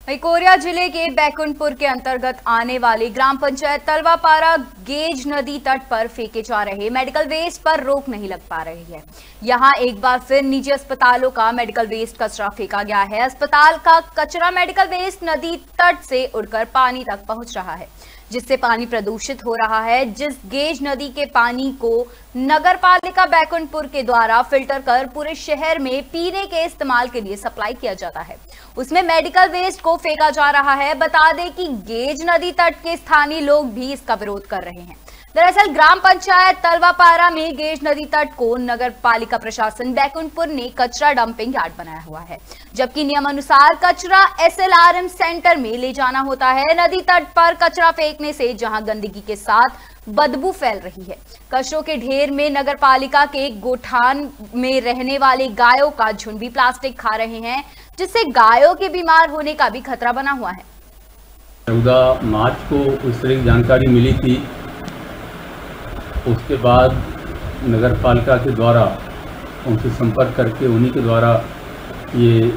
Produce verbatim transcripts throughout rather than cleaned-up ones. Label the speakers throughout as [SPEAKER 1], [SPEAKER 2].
[SPEAKER 1] Korea जिले के बैकुंठपुर के अंतर्गत आने वाली ग्राम पंचायत तलवापारा गेज नदी तट पर फेंके जा रहे मेडिकल वेस्ट पर रोक नहीं लग पा रही है। यहां एक बार फिर निजी अस्पतालों का मेडिकल वेस्ट कचरा फेंका गया है। अस्पताल का कचरा मेडिकल वेस्ट नदी तट से उड़कर पानी तक पहुंच रहा है, जिससे पानी प्रदूषित हो रहा है। जिस गेज नदी के पानी को नगर पालिका बैकुंठपुर के द्वारा फिल्टर कर पूरे शहर में पीने के इस्तेमाल के लिए सप्लाई किया जाता है, उसमें मेडिकल वेस्ट को फेंका जा रहा है। बता दें कि गेज नदी तट के स्थानीय लोग भी इसका विरोध कर रहे हैं। दरअसल ग्राम पंचायत तलवापारा में गेज नदी तट को नगर पालिका प्रशासन बैकुंठपुर ने कचरा डंपिंग यार्ड बनाया हुआ है, जबकि नियमानुसार कचरा एसएलआरएम सेंटर में ले जाना होता है। नदी तट पर कचरा फेंकने से जहां गंदगी के साथ बदबू फैल रही है, कचरों के ढेर में नगर पालिका के गोठान में रहने वाले गायों का झुंड भी प्लास्टिक खा रहे हैं, जिससे गायों के बीमार होने का भी खतरा बना हुआ है।
[SPEAKER 2] चौदह मार्च को उस तरह की जानकारी मिली थी। उसके बाद नगर पालिका के द्वारा उनसे संपर्क करके उन्हीं के द्वारा ये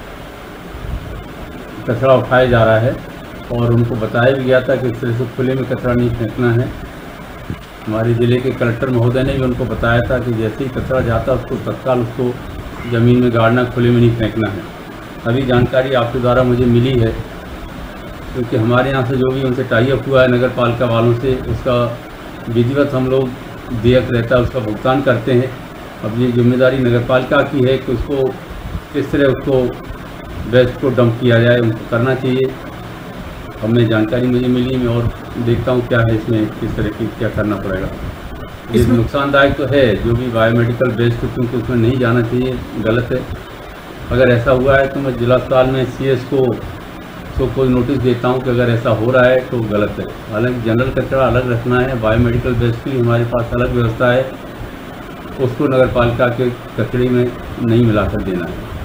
[SPEAKER 2] कचरा उठाया जा रहा है और उनको बताया भी गया था कि इस तरह से खुले में कचरा नहीं फेंकना है। हमारे ज़िले के कलेक्टर महोदय ने भी उनको बताया था कि जैसे ही कचरा जाता है उसको तत्काल उसको ज़मीन में गाड़ना, खुले में नहीं फेंकना है। अभी जानकारी आपके द्वारा मुझे मिली है, क्योंकि हमारे यहाँ से जो भी उनसे टाई अप हुआ है नगर पालिका वालों से, उसका विधिवत हम लोग देयक रहता है, उसका भुगतान करते हैं। अब ये जिम्मेदारी नगर पालिका की है कि उसको किस तरह उसको वेस्ट को डंप किया जाए, उनको करना चाहिए। हमें जानकारी मुझे मिली, मैं और देखता हूँ क्या है इसमें, किस तरह की क्या करना पड़ेगा। ये नुकसानदायक तो है, जो भी बायोमेडिकल वेस्ट, क्योंकि उसमें नहीं जाना चाहिए, गलत है। अगर ऐसा हुआ है तो मैं जिला अस्पताल में सीएस को तो कोई नोटिस देता हूं कि अगर ऐसा हो रहा है तो गलत है। हालांकि जनरल कचरा अलग रखना है, बायोमेडिकल वेस्ट की हमारे पास अलग व्यवस्था है, उसको नगर पालिका के कचरे में नहीं मिलाकर देना है।